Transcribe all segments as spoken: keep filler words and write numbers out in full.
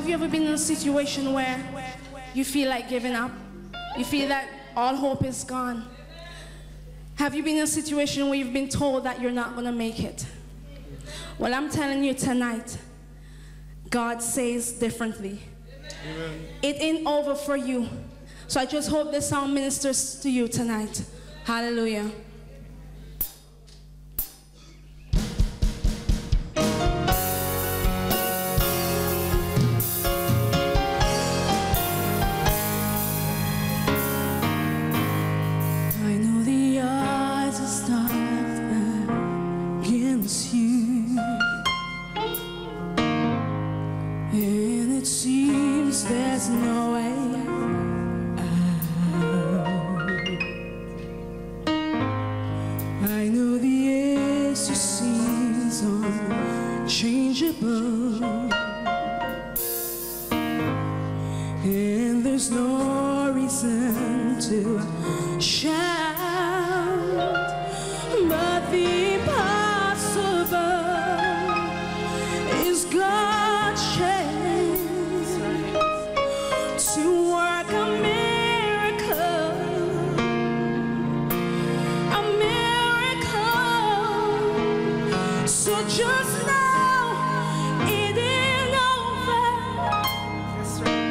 Have you ever been in a situation where you feel like giving up? You feel that all hope is gone? Have you been in a situation where you've been told that you're not going to make it? Well, I'm telling you tonight, God says differently. Amen. It ain't over for you. So I just hope this song ministers to you tonight. Hallelujah. There's no way out. I know the answer seems unchangeable, and there's no reason to shout, but the impossible is God's chance to work a miracle, a miracle. So just know it ain't over. That's right.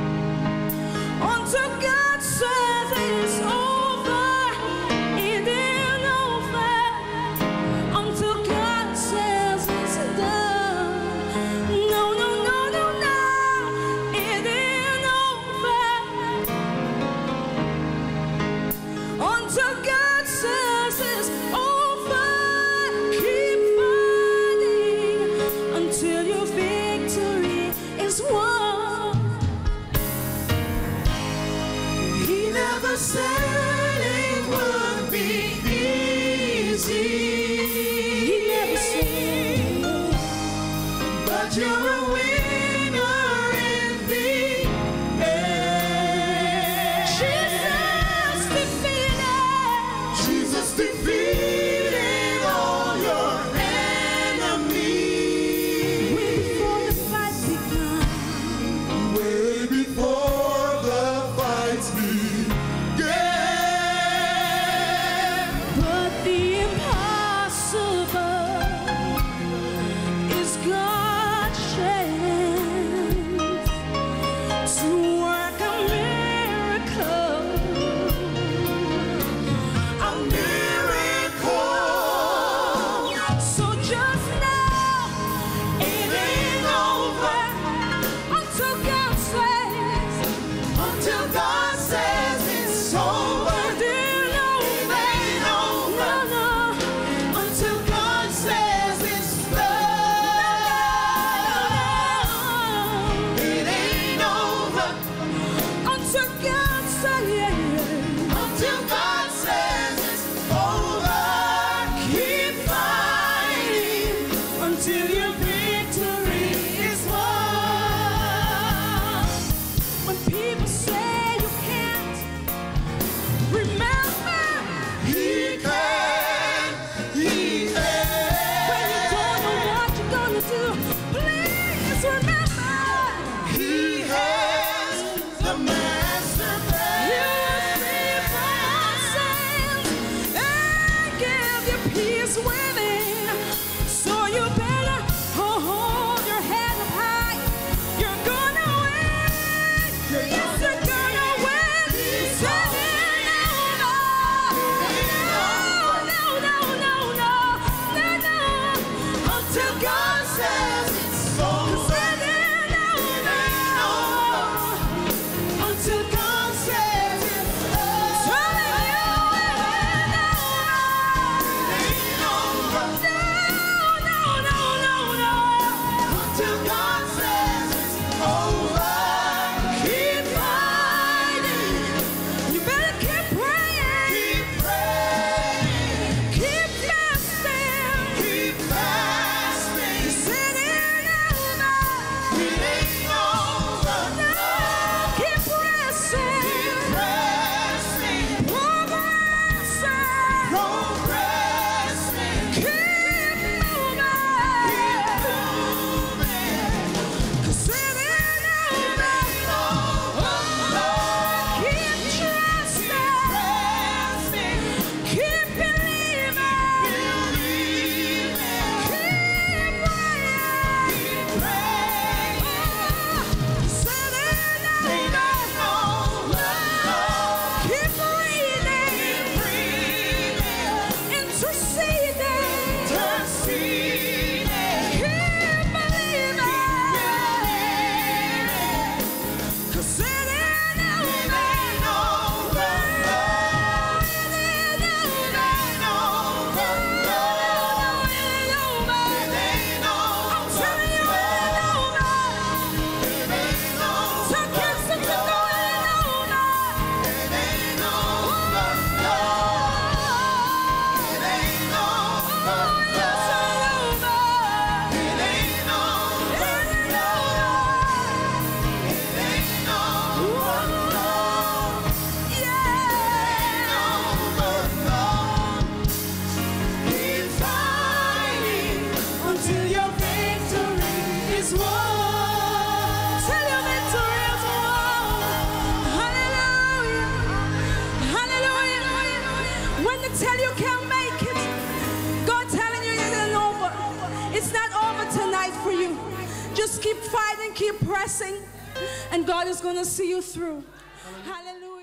Until God says it's over, it ain't over. Until God says it's done. No, no, no, no, no, it ain't over. Until God says it's over, keep fighting until your victory is won. He never said it would be easy. He never said, but you're a winner in the end. Jesus defeated. Jesus defeated all your enemies. Way before the fight began. Way before the fights began. But the impossible is God's chance to work a miracle, a miracle. So just know it ain't over until God says, until God says it's over. It ain't over, no, no, until God says it's done. It ain't over until God says, until God says it's over. Keep fighting until your victory is won. When people say you can't, remember He can, He can. When you don't know what you're gonna do, please remember He has the master plan. He will free from sins and give you peace within. So you better Just keep fighting, keep pressing, and God is going to see you through. Hallelujah.